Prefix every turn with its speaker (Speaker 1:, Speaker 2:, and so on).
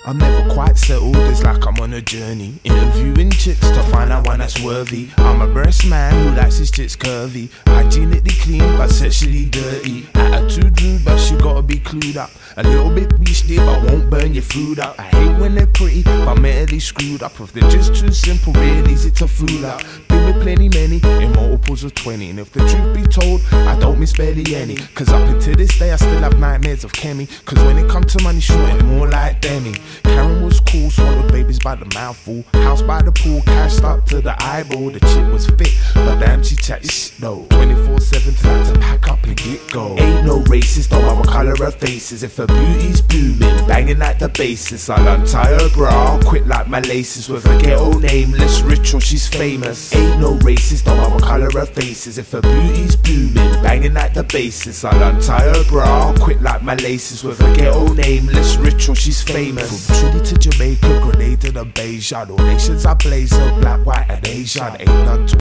Speaker 1: I'm never quite settled, it's like I'm on a journey, interviewing chicks to find out one that's worthy. I'm a breast man who likes his tits curvy, hygienically clean but sexually dirty, attitude rude but she gotta be clued up, a little bit beastly but won't burn your food up. I hate when they're pretty but mentally screwed up. If they're just too simple, real easy to fool up. Been with plenty many, in multiples of 20, and if the truth be told, I don't miss barely any, cause up until this day I still have nightmares of Kemi. Cause when it comes to money, she wanted more like Demi. Karen was cool, swallowed babies by the mouthful, house by the pool, cashed up to the eyeball. The chick was fit, but damn she chatted shit though. 24/7 time to pack up and get go. Ain't no racist, though I will colour her faces. If her beauty's booming, banging like the basis, I'll untie her bra, quit like my laces. With a ghetto nameless, rich or she's famous. Ain't no racist, though I will colour her faces. If her beauty's booming, banging like the basis, I'll untie her bra, quit like my laces. With a ghetto nameless, rich or she's famous. From Trinity to Jamaica, Grenada to Beijing, all nations are blazing, black, white and Asian. Ain't none to